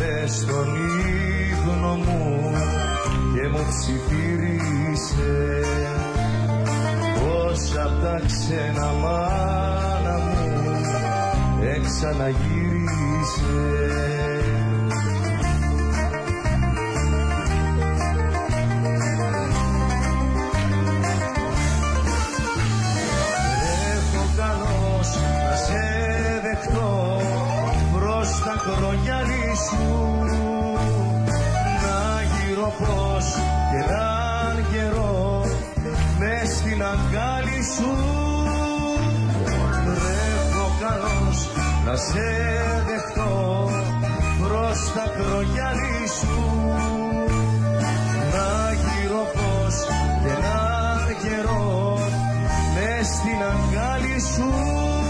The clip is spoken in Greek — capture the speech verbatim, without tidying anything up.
μες στον ύπνο μου και μου ψιθύρισε πως απ' τα ξένα μάνα μου εξαναγύρισε. Τα κρογιάλι σου να γύρω πως και έναν καιρό μες στην αγκάλι σου τρέχω καλός να σε δεχτώ προς τα κρογιάλι σου να γύρω πως και έναν καιρό μες στην αγκάλι σου.